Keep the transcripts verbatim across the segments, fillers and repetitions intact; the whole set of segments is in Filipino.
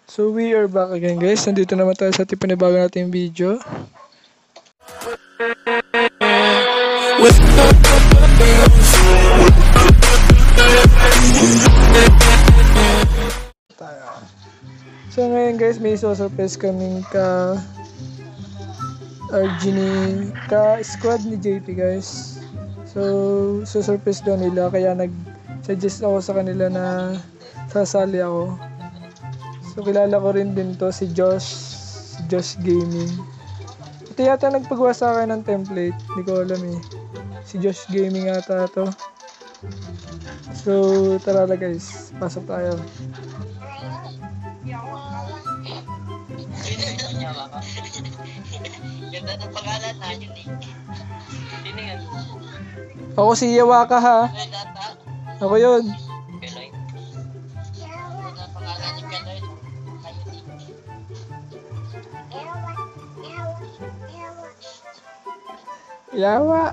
So we are back again guys. Nandito naman tayo sa ating panibago nating video. So ngayon guys, may iso-surprise kaming ka Argini, ka squad ni J P guys. So so-surprise daw nila, kaya nag-suggest ako sa kanila na sasali ako. So kilala ko rin din to, si Josh, si Josh Gaming. Ito yata nagpagawa sa akin ng template, hindi ko alam eh. Si Josh Gaming yata to. So tara na guys, pasok tayo. Ganda ng pangalan na yun eh. Sino yun? Ako si Yawaka ha. Ako yun. Keloy. Ganda ng pangalan ni Keloy. Yawa.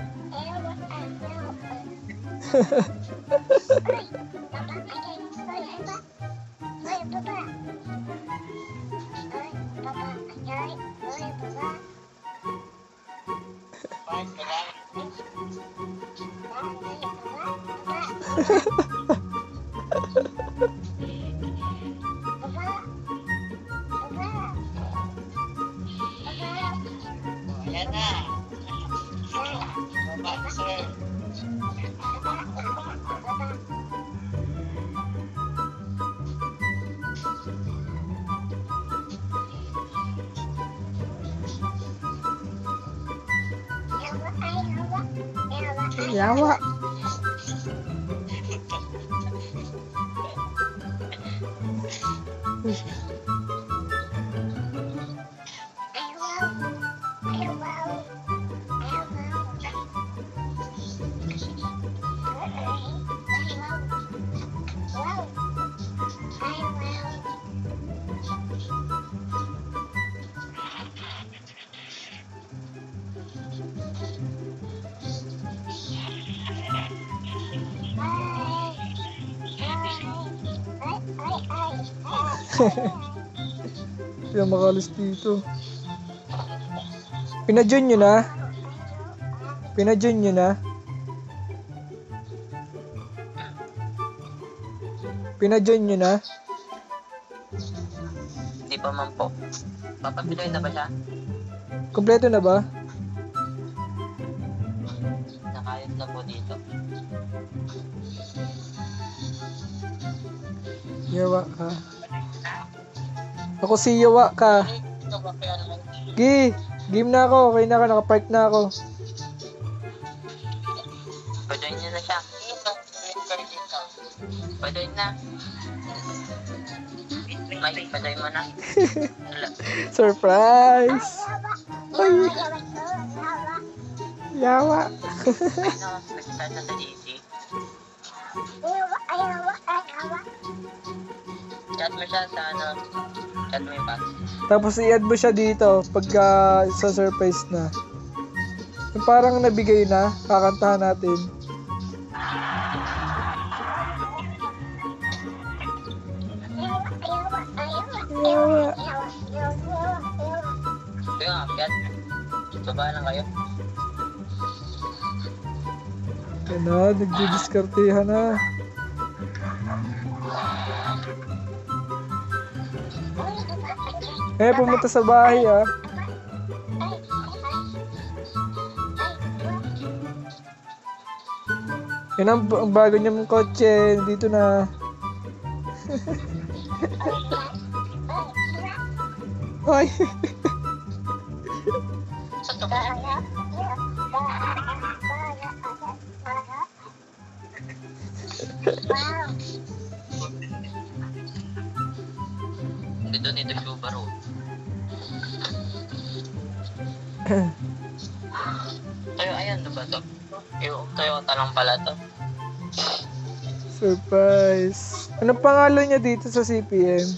Ayan na. Baba, sir. Yawa. Kaya makalis dito. Pinadyon nyo na? Pinadyon nyo na? Pinadyon nyo na? Hindi pa man po. Papapiloy na ba siya? Kompleto na ba? Nakayot na po dito. Yawa ka. Ako si Yawa ka. Gi, game na ako. Okay na ako, nakapark na ako. Padoy niya na siya. Padoy na. Mike, padoy mo na. Surprise! Ay! Yawa! Ay no, nag-start na sa D C. Chat mo siya sa ano. Chat mo yung box. Tapos i-add mo siya dito pagka sa surprise na. Yung parang nabigay na, kakantahan natin. Yawa! Kaya nga, Piat. Baba lang kayo. Yan na, nagdidiskartehan na. Eh, pumunta sa bahay ah. Yan ang, ang bago niyang kotse. Dito na. Ay. Sa to. Dito nito Subaru. Tayo, ayan na ba to? Yung Toyota lang pala to. Surprise. Anong pangalan niya dito sa C P M?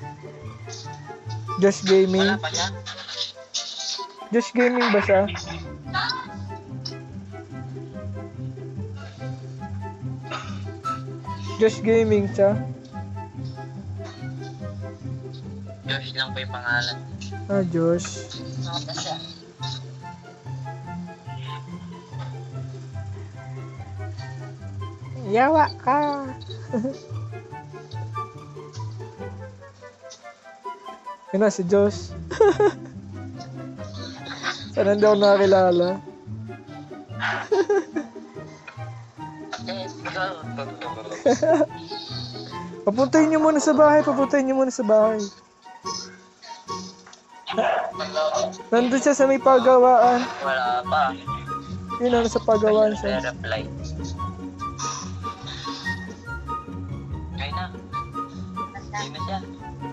Josh Gaming? Wala pa siya? Josh Gaming ba siya? Josh Gaming siya. Josh lang po yung pangalan. Ah, Josh. Nakata siya. Yawa ka. Yun na, si Josh. Sana hindi ako nakakilala. Let's go. Papuntahin niyo muna sa bahay, papuntahin niyo muna sa bahay. Nandun siya sa may pagawaan. Wala pa. Yun, ano sa pagawaan siya. Reply. Kaya na. Kaya na siya.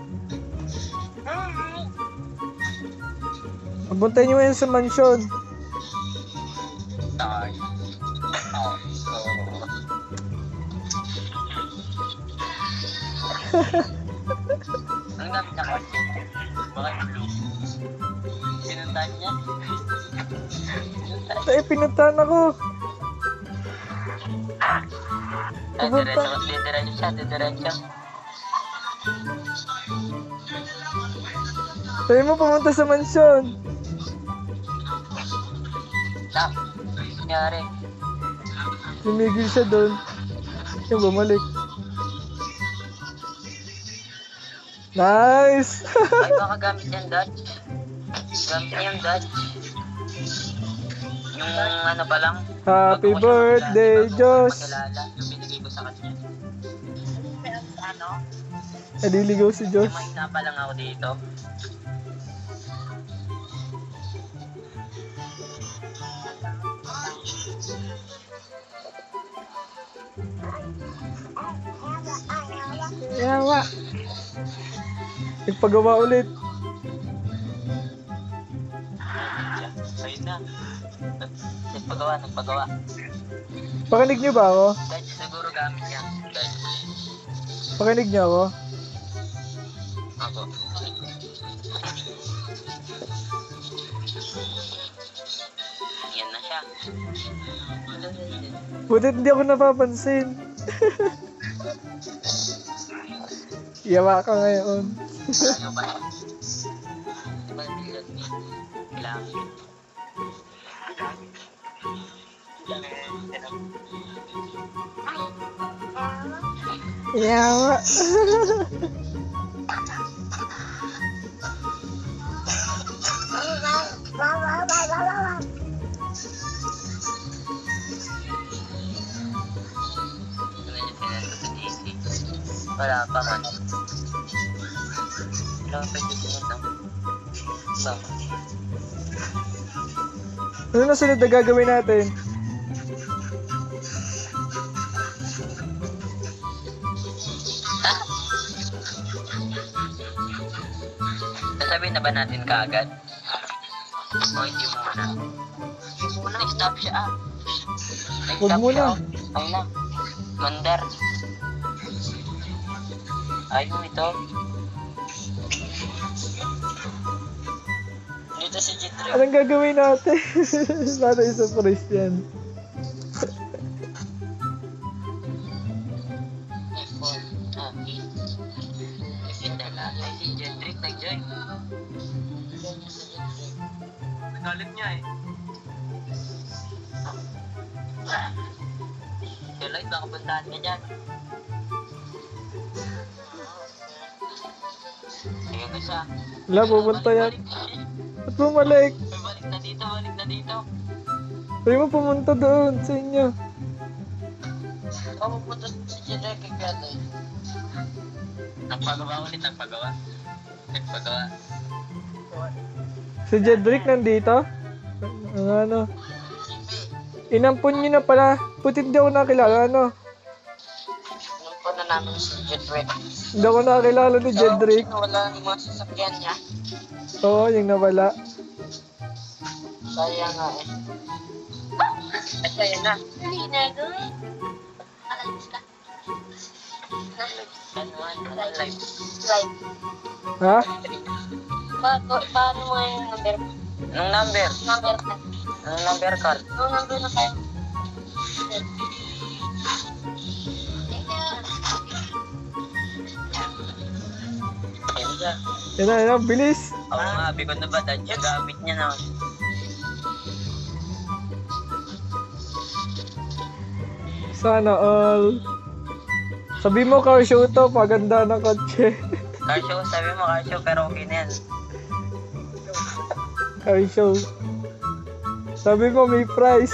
Papuntahin niyo muna sa mansion. Tay. Oh. Ang gamit niya kasi. Bakit blue? Sinundan niya? Tayo, pinuntahan ako. Ah, diretso, diretso siya, diretso. Tayo mo pumunta sa mansion. Stop. Nangyari. Tumigil siya doon. Yung bumalik. Nice! Ay, baka gamit yan, Dodge. Gamit niya yung Dodge. Yung ano pa lang. Happy bago ko siya birthday, makilala, bago ko siya Josh! makilala, yung binigay ko sa kanya. Ano? Naliligaw si Yung Josh. may isa pa lang ako dito. Yawa! Nagpagawa ulit. Ayun na. Nagpagawa, nagpagawa. Pakinig niyo ba ako? Dodge siguro gamit niya. Dodge. Pakinig niyo ako? Ako. Yan na siya. Buti hindi ako napapansin. Yawa ka ngayon. Ano ba? Diba million ni? Kailangan. Yawa. Wala pa man. Wala pa yung tingin ng bang. Ano na sunod na gagawin natin? Ah! Sasabihin na ba natin kaagad? O hindi muna? Hindi muna. Nag-stop siya ah. Huwag Nag-stop muna. siya, oh. Ayun na. Mandar. Ayun ito. Dito si Jitri. Anong gagawin natin? Para isa-surprise yan. Ah, Ipinda na. Ay, si Jitri nag-join. Nagalit niya eh. Kailan baka puntahan ka dyan. Ayun na siya. Wala, pupunta yan. Balik, Ba't bumalik? balik. Balik na dito, balik na dito. Pwede mo pumunta doon sa inyo. Ako pupunta si Jitri kay Piatoy. Nagpagawa ulit, nagpagawa. Nagpagawa. Si Jedrick nandito? Ano, ano? Inampun nyo na pala. Puti hindi ako nakilala, ano? Nung na namin si Jitri. Hindi ako nakilala ni Jedrick. Wala yung mga sasakyan niya. Oo, yung nawala. Sayang nga eh. At ayun na. Hindi na gawin. Live. Live. Ha? Pa paano mo yung number? Anong number? Number na. Anong number card? Anong number na kayo? Ayun siya. Yan na, yan na, bilis. Oo nga, sabi ko na ba, dahil yung gamit niya na. Sana all. Sabi mo, car show to, paganda ng kotse. Car show, sabi mo car show, pero okay na yan. Car show. Sabi mo, may price.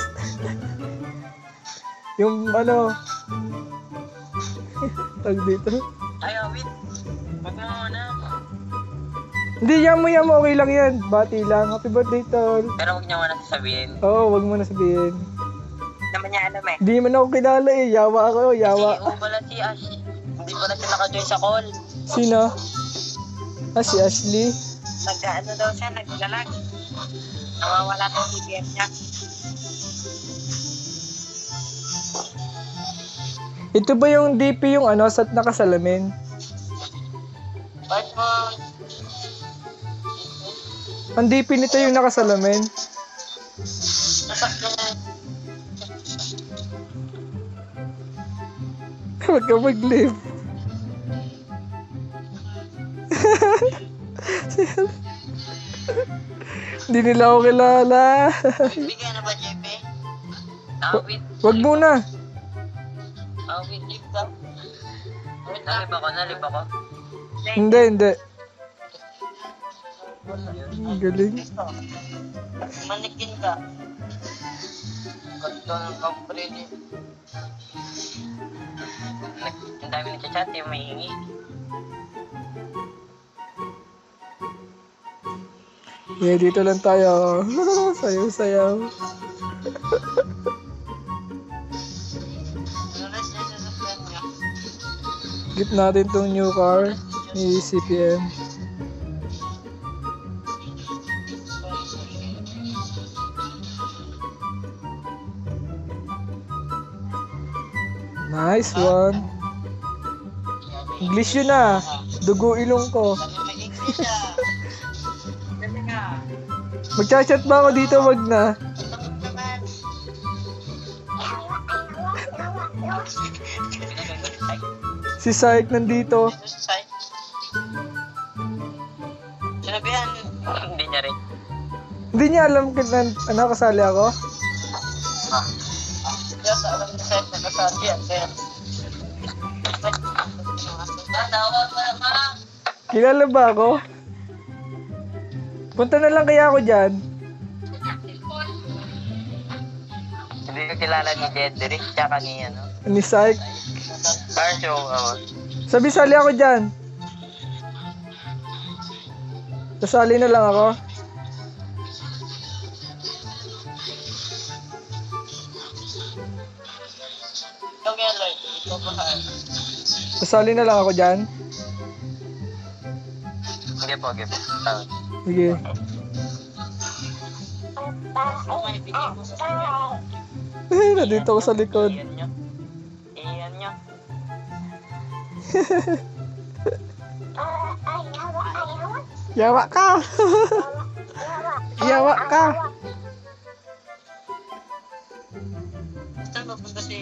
Yung ano, tag dito. Ay, oh, wait. Huwag mo muna. Hindi, yamo yamo, okay lang yan. Bati lang. Happy birthday, tol. Pero huwag niya muna sasabihin. Oo, wag mo na sabihin. Hindi naman niya alam eh. Hindi man ako kilala eh. Yawa ako, yawa. Kasi oo pala si Ash. Hindi pala siya naka-join sa call. Sino? Ah, si Ashley. Nag-ano daw siya, naglalag. Nawawala ng C P M niya. Ito ba yung D P yung ano, sa nakasalamin? Bakit mo? Ang D P nito yung nakasalamin. Nasakto na. Huwag ka mag-live. Hindi nila ako kilala. Bigyan na ba, J P? Ah, wait. Wag muna. Ah, wait. Leave ka. Wait, nalib ako, nalib ako. Hindi, hindi. Ang galing. Manikin ka. Ganda ng company niya. Ang dami nagchat-chat, yung may hingi. Yeah, dito lang tayo. Sayaw-sayaw. Ano na siya sa sasakyan niya? Gift natin tong new car ni C P M. Nice one. English yun ah. Dugo ilong ko. Sabi may English ah. Dali nga. Magchat-chat ba ako dito? Wag na. Takot naman. Si Sark nandito. Ito sa site. Sinabihan. Hindi niya rin. Hindi niya alam kung nan- ano, kasali ako. Kaya sa alam niya site, nakasali yan. Kaya. Tawag mo naman. Kilala ba ako? Punta na lang kaya ako dyan. Hindi ko kilala ni Jedrick, tsaka ni ano. Ni Sark. Car show, uh, Sabi sali ako dyan. Kasali na lang ako. ikaw kaya Lloyd, ikaw ba ka? Kasali na lang ako dyan. Sige po, sige po. Tawag. Sige. Gusto mo ibigay mo sa kanya. Nandito ako sa likod. Iyan nyo. Iyan nyo. Yawa ka! Yawa ka! Saan mapunta si...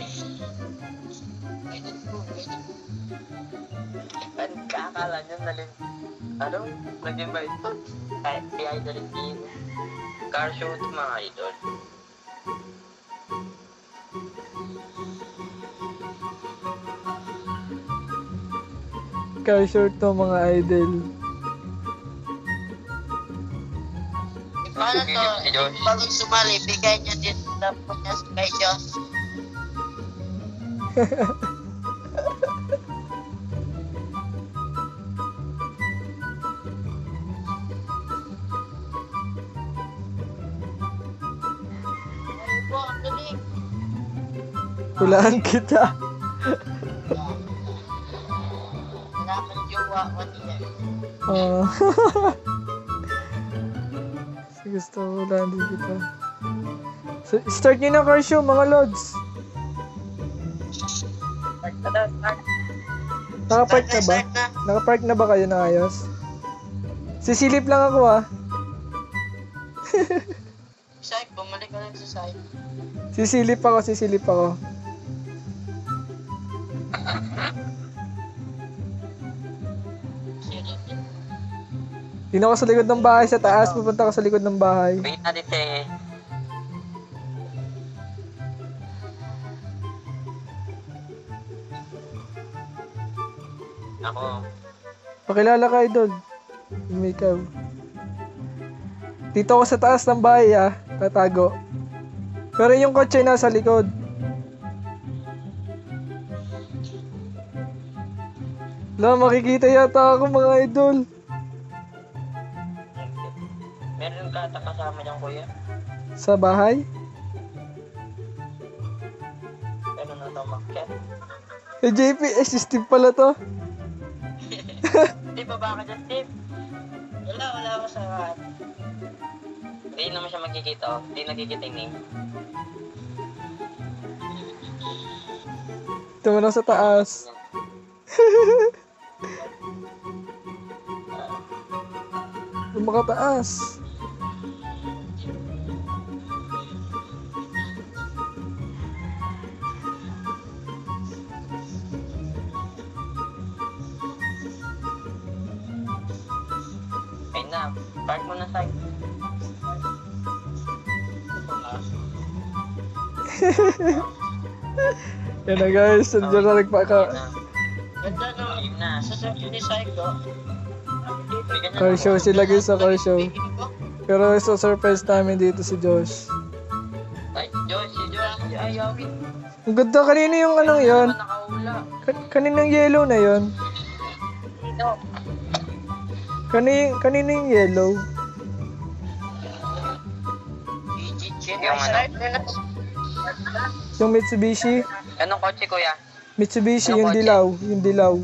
Ano kakala nyo nalin... Ano? Nag-invite pa? Kahit si Idol Team. Car show to mga idol. Car short to mga idol. Paano to? Si Josh. Pag sumali, bigay niya din tapos niya kay Josh. Ay po, ang galing. Hulaan kita. Kailangan jowa ko niya. Ah. Gusto ko hulaan din kita. So, start nyo na car show mga lods. Start na daw, start. Nakapark na ba? Start na. Nakapark na ba kayo na ayos? Sisilip lang ako ah. Side, bumalik ka lang sa side. Sisilip ako, sisilip ako. Silip. Dito ako sa likod ng bahay sa taas. Pupunta ako sa likod ng bahay. Wait natin si... Ako. Pakilala ka, idol. Yung ikaw. Dito ako sa taas ng bahay, ah. Tatago. Pero yung kotse nasa likod. Wala, makikita yata ako, mga idol. Meron ka ata kasama niyang kuya? Sa bahay? Meron na ito makyat. Eh, J P, eh, si Steve pala to. Di ba baka dyan, Steve? Wala, wala ako sa... Hindi naman siya magkikita, oh. Hindi nakikita yung name. Ito mo lang sa taas. Lumakataas. Ayun na, park mo na sa... Yan na guys, nandiyan na nagpaka. Ganda no, ayun na. Sa sa unicycle. Car show sila guys sa car show. Pero so surprise namin dito si Josh. Ay, Josh, si Josh, si Ayawin. Ang ganda, kanina yung anong yon? Nakahula. Ka- kaninang yellow na yon? Ito. Kani kanina yung yellow. Yung ano? Yung Mitsubishi. Anong kotse, kuya? Mitsubishi, Anong yung kotse? dilaw. Yung dilaw.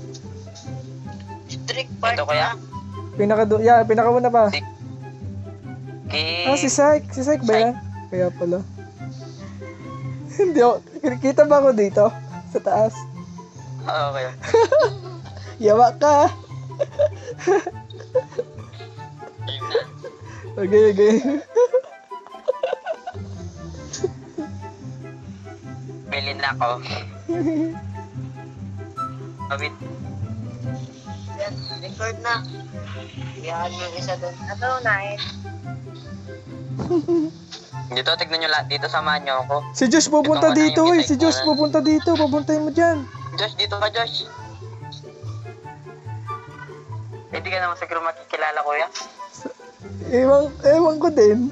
Strict park. Ito, kuya? Pinaka do, yeah, pinaka muna pa. Okay. Ah, si Syke. Si Syke ba yan? Kaya pala. Hindi ako. Kita ba ako dito? Sa taas? Oo, kuya. Yawa ka. Ayun na. Okay, okay. Bilin na ako. Wait. Yan, record na. Iyahan yung isa doon. Ano, nine? Dito, tignan nyo lahat. Dito, samahan nyo ako. Si Josh pupunta Ito muna dito yung eh. isay Si ko Josh na. pupunta dito. Pupuntahin mo dyan. Josh, dito ka, Josh. Hindi ka naman siguro makikilala, kuya. Ewan, ewan ko din.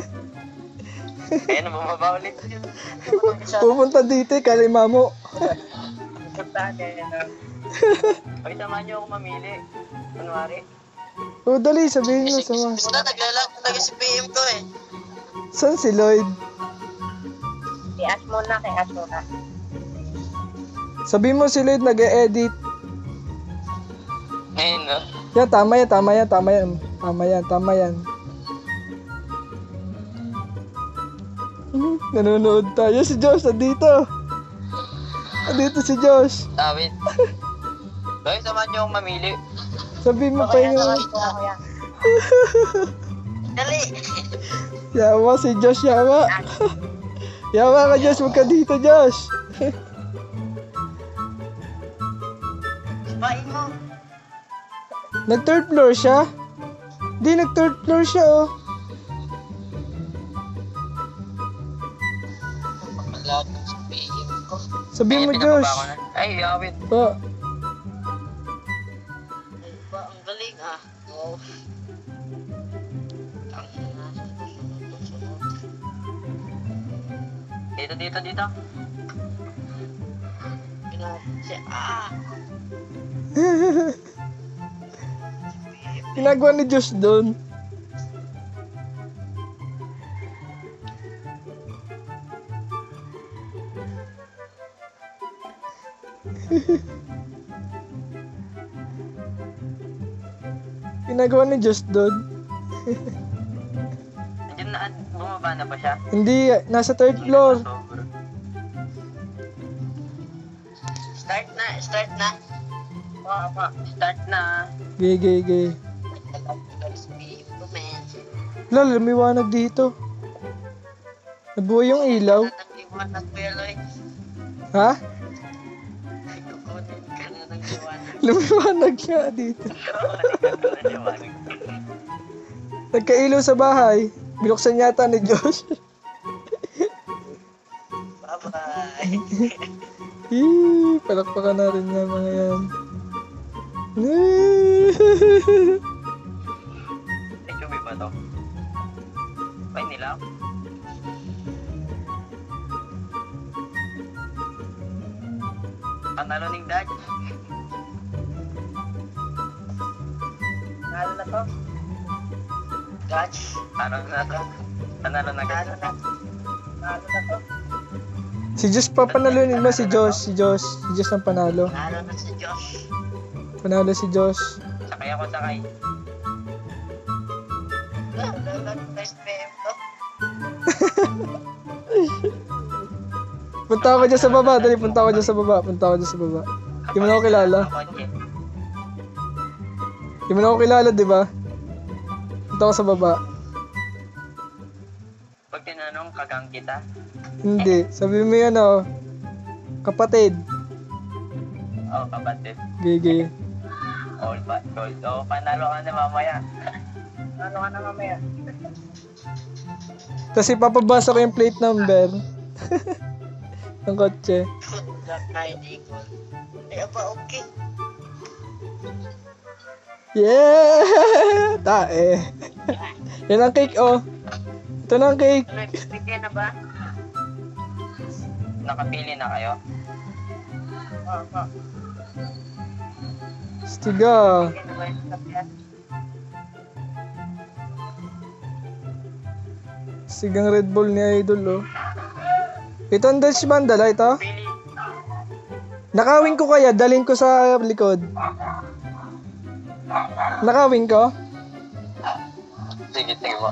Ayan, bumaba ulit. Pupunta dito eh. Kalima mo. Ay, samahan nyo ako mamili. Kunwari. O dali, sabihin mo sama. Basta, naglalag talaga si P M ko eh. Saan si Lloyd? I-ask mo na, kay ask mo na. Sabihin mo si Lloyd nag-e-edit. Ayun, no? Yan, tama yan, tama yan, tama yan. Tama yan, tama yan. Hmm, nanonood tayo. Si Josh, nandito. Nandito si Josh. David. Ay, samahan nyo akong mamili. Sabihin mo pa yung... Dali! Yawa si Josh, yawa. Yawa ka, Josh. Huwag ka dito, Josh. Bain mo. Nag-third floor siya? Di, nag-third floor siya, oh. Malag si P M ko. Sabihin mo, Ay, Josh. pinababa ko na. Ay, yawit. Pa. Ay, ba, ang galing ah. Wow. Ang Dito, dito, dito. Pinapsi, ah! Ginagawa ni Josh doon. Ginagawa ni Josh doon. Andiyan na, bumaba na ba siya? Hindi, nasa third floor. Start na, start na. Oo, pa, start na. Gay, gay, gay. Let's be the man. Lalo, lumiwanag dito. Nabuhay yung ilaw. Nag-liwanag ko yan, Lloyd. Ha? Kukunin ka na ng liwanag. Lumiwanag nga dito. Kukunin ka na ng liwanag. Nagkailaw sa bahay. Binuksan yata ni Josh. Bye-bye. Hii, palakpakan natin nga mga yan. Ay, chumi ba to? Ay, nilaw. Panalo ning Dutch. Panalo na to. Dutch. Panalo na to. Panalo na Dutch. Panalo na to. Si Josh pa panalunin mo, si Josh, si Josh, si Josh ang panalo. Panalo na si Josh. Panalo si Josh. Sakay ako, sakay. Nice P M to. Punta ako dyan sa baba, dali, punta ako dyan sa baba, punta ako dyan sa baba. Di mo na ako kilala. Di mo na ako kilala, di ba? Punta ako sa baba. Pag tinanong, kagang kita. Hindi, sabi mo yan oh. Kapatid. Oo, oh, kapatid. Gigi. All pa, gold. Oo, panalo ka na mamaya. Panalo ka na mamaya. Tapos ipapabasa ko yung plate number. ng kotse. Ay, di ko. Ay, apa, okay. Yeah! Tae. Yan ang cake oh. Ito na ang cake. Ano, bigyan na ba? Nakapili na kayo? Oo, oo. Stiga. Bigyan na ba yung kapya? Stigang Red Bull ni Idol oh. Ito ang Dutch Mandala ito. Pili. Nakawin ko kaya, dalhin ko sa likod. Nakawin ko? Sige, sige mo.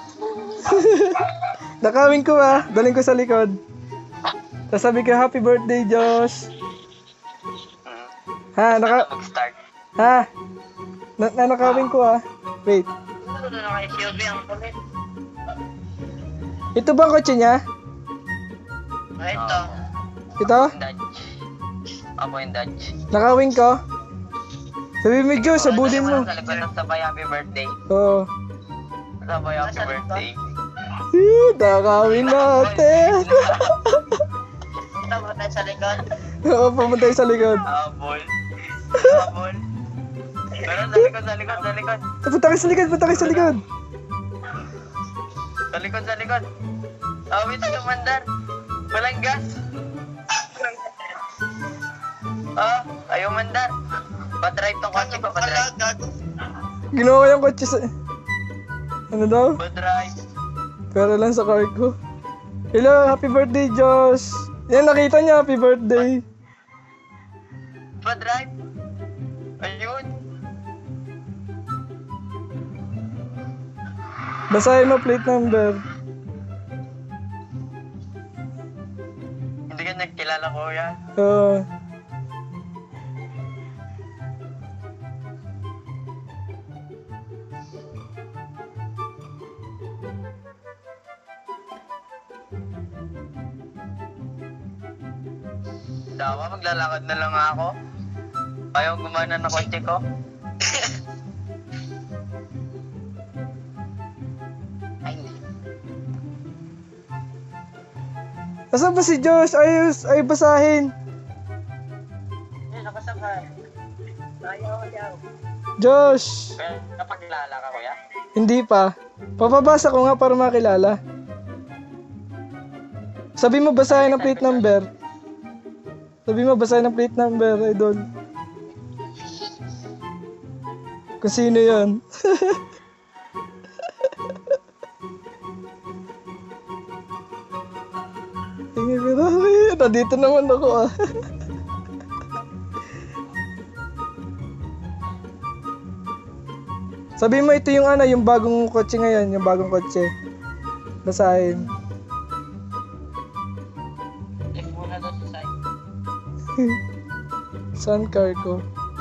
Nakawin ko ah, dalhin ko sa likod. Tapos sabi ko, happy birthday Josh. Hmm. Ha, naka... Mag-start. Ha? Na, na nakawin ko ah. Wait. Ano na kay Sylvie ang kulit? Ito ba ang kotse niya? Ah, ito. Ito? Yung Dutch. Ako yung Dutch. Nakawin ko? Sabi mo Josh, sabudin mo. Sa likod ng sabay happy birthday. Oo. Sabay happy birthday. Eh, nakawin natin. Punta mo tayo sa likod. Oo, pumunta tayo sa likod. Habol. Habol. Pero sa likod, sa likod, sa likod. Punta kayo sa likod, punta kayo sa likod. Sa likod, sa likod. Awit ka, mandar. Walang gas. Ah, ayaw mandar. Pa-drive tong kotse ko, pa-drive. Ginawa ko yung kotse sa... Ano daw? Pa-drive. Pero lang sa car ko. Hello, happy birthday Josh. Yan, nakita niya, happy birthday. Pa-drive. Ayun. Basahin mo plate number. Hindi ka nagkilala ko yan. Oo. Dawa, maglalakad na lang ako. Ayaw gumana na kotse ko. Ay, hindi. Asan ba si Josh? Ayos, ay basahin. Eh, nakasabay. Ayaw, ayaw. Josh! Kaya napaglalala ka, kuya? Hindi pa. Papabasa ko nga para makilala. Sabi mo basahin ang plate number. Sabi mo basahin ang plate number, idol. Kung sino yun. Tingin ko na, nandito naman ako ah. Sabi mo ito yung ano, yung bagong kotse ngayon, yung bagong kotse. Basahin. Left muna daw sa side. Sun car ko.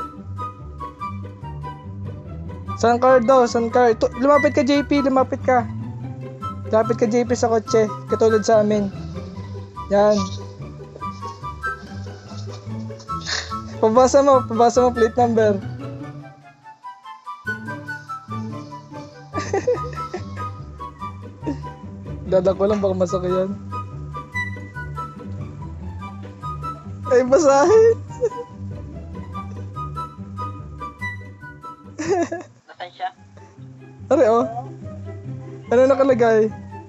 Sun car daw, sun car. Ito, lumapit ka J P, lumapit ka. Lumapit ka J P sa kotse, katulad sa amin. Yan. Pabasa mo, pabasa mo plate number. Dadak ko lang baka masakyan. Ay, basahin. Nasaan siya? Are, oh. Ano nakalagay?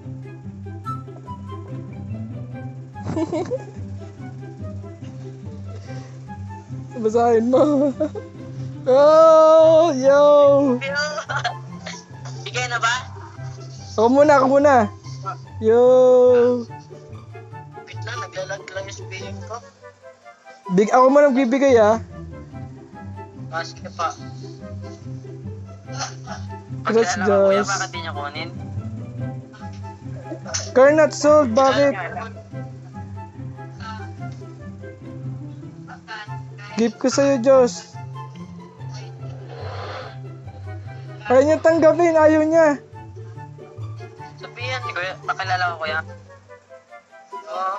Basahin mo. Oh, yo. Bigay na ba? Ako muna, ako muna. Yo. Wait lang, naglalag lang yung sabihin ko. Big, ako muna nagbibigay, ah. Maske pa. Congrats, Pagkilala ko kuya, Josh. bakit di niya kunin? Car not sold, bakit? Gift ko sa'yo, Josh. Ayaw niya tanggapin, ayaw niya. Sabihan ni kuya, pakilala ko kuya. Oo.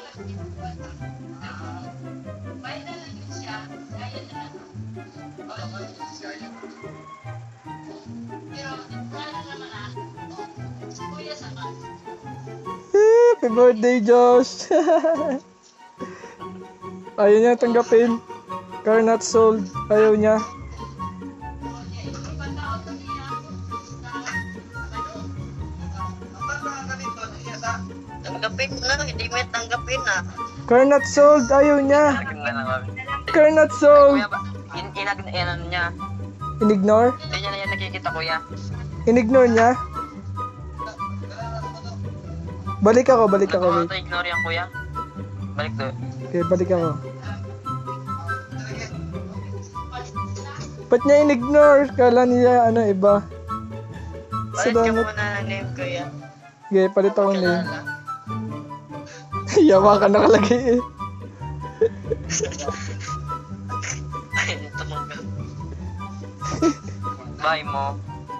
Happy birthday, Josh. Ayaw niya tanggapin. Car not sold, ayaw niya. Tanggapin mo na, hindi mo yung tanggapin ah. Car not sold, ayaw niya. Lagyan na lang kami. Car not sold. Kuya ba, in, inag, in, ano niya, Inignore? hindi niya na yan nakikita kuya. Inignore niya? Balik ako, balik ako, wait. Nag-auto-ignore yan kuya. Balik to. Okay, balik ako. Ba't niya in-ignore? Kala niya ano iba. Balik ka Salamat. muna ng name kuya. Okay, palit ako name. Kilala. Yawa ka nakalagay eh. Ay, tumanggap. Bye mo.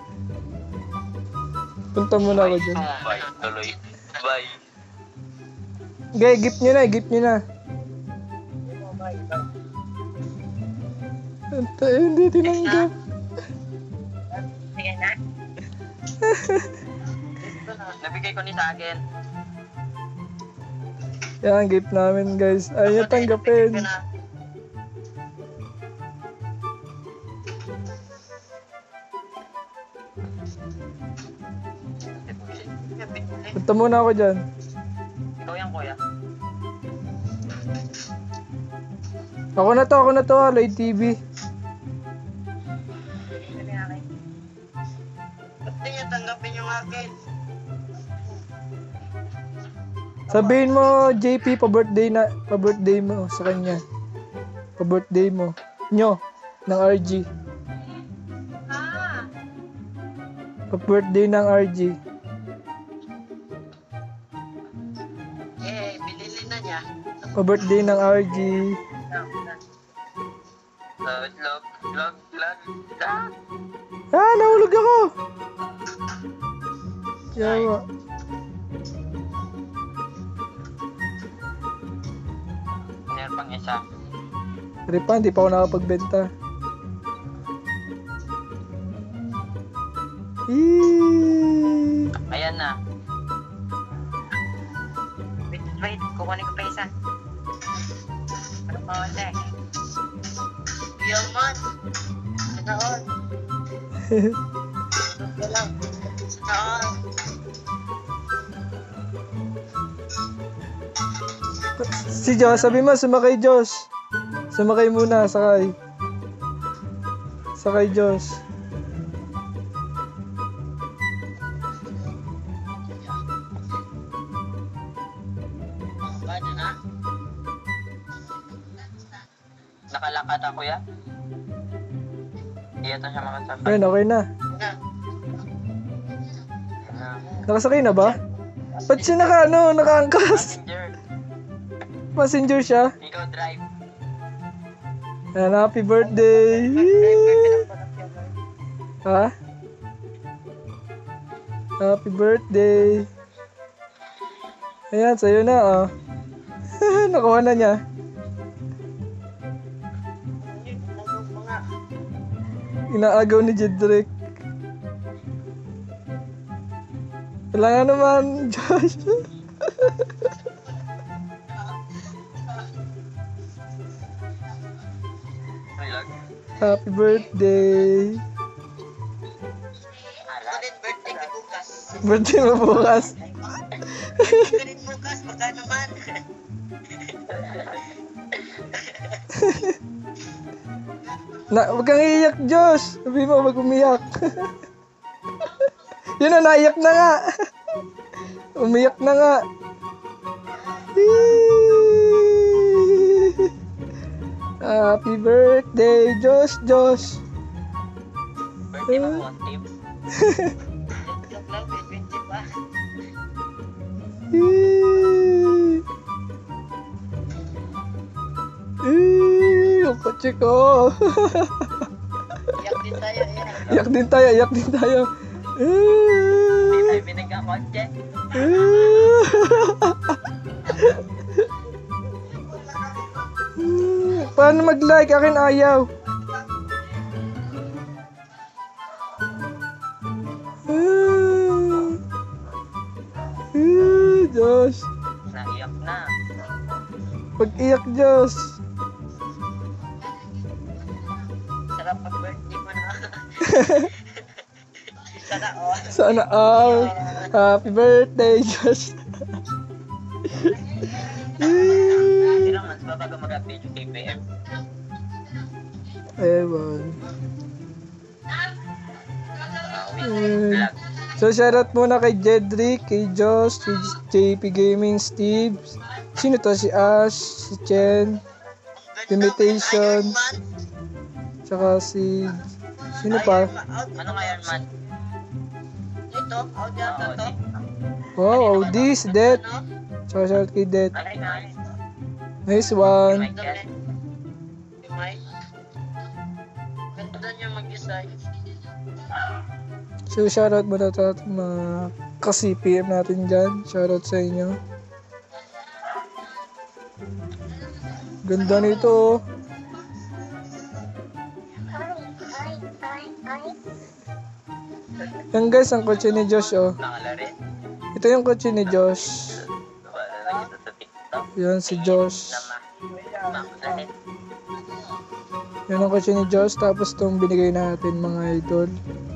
Punta muna ako dyan. Bye, tuloy. Bye. Okay, gift nyo na, gift nyo na. Anta, eh, hindi tinanggap. Sige na. Nabigay ko ni sa akin. Yan, gift namin guys. Ayaw nyo tanggapin. Nabigay ko na. Punta muna ako dyan. Ikaw yan kuya. Ako na to, ako na to, Light T V. Ba't di niya tanggapin yung akin? Sabihin mo, J P, pa-birthday na, pa-birthday mo sa kanya. Pa-birthday mo. Nyo, ng R G. Pa-birthday ng R G. Eh, binili na niya. Pa-birthday ng R G. Log, log, log, log. Ah! Ah, nahulog ako! Yawa. Meron pang isa. Ripa, hindi pa ako nakapagbenta. Eee. Ayan na. Wait, wait. Kukunin ko pa isa. Ano pa wala eh? Yaman. Sana all. Ito lang. Sana all. Si Josh, sabi mo, sumakay Josh. Sumakay muna, sakay. Sakay Josh. Paano na? Nakalakad ako ya? Hindi ito siya makasakay. Ayun, okay na. Na. Na. Nakasakay na ba? Ba't siya naka, ano, nakaangkas? Passenger. Passenger siya. Ikaw drive. Ayan, happy birthday. Ha? Happy birthday. Ayan, sa'yo na, oh. Nakuha na niya. Inaagaw ni Jedrick. Wala nga naman, Josh. Vlog. Happy birthday. Ako din, birthday ko bukas. Birthday mo bukas. Birthday ko din bukas, baka naman. Na, wag kang iiyak, Josh. Sabi mo, wag umiyak. Yun na, naiyak na nga. Umiyak na nga. Happy birthday, Josh, Josh. Birthday mo bukas, Tim. Joke lang, may twenty pa. Yung kotse ko. Iyak din tayo, iyak. Iyak din tayo, iyak din tayo. Hindi tayo binagkakotse. Paano mag-like? Akin ayaw. Diyos. Naiyak na. Pag-iyak, Diyos. Sarap pag birthday mo na. Sana all. Sana all. Happy birthday, Diyos. Hindi naman, sa bago mag-update yung K P M. Ewan. Ah, wait. Eh. Vlog. So, shoutout muna kay Jedrick, kay Josh, kay J P Gaming, Steve. Sino to? Si Ash, si Chen, Limitation, tsaka si... Sino pa? Ano nga Iron Man? Ito, out yata to. Wow, Audi, si Det. Tsaka shoutout kay Det. Alay nga. Nice one. Mike yan. Si Mike. Ganda niya mag-design. So, shoutout muna sa ating mga ka-C P M natin dyan. Shoutout sa inyo. Ganda nito. Yan guys, ang kotse ni Josh, oh. Nakalarin. Ito yung kotse ni Josh. Wala na kita sa TikTok. Yan si Josh. Nama. Makularin. Yan ang kotse ni Josh. Tapos itong binigay natin mga idol.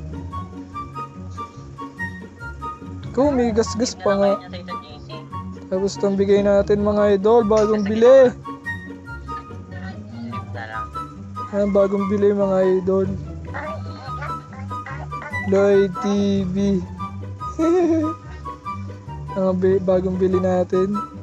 Ikaw, may gas-gas pa nga. Niya sa isang G C. Tapos itong bigay natin mga idol. Bagong bili. Trip na lang. Yan, bagong bili mga idol. Lloyd T V. Ang bi- bagong bili natin.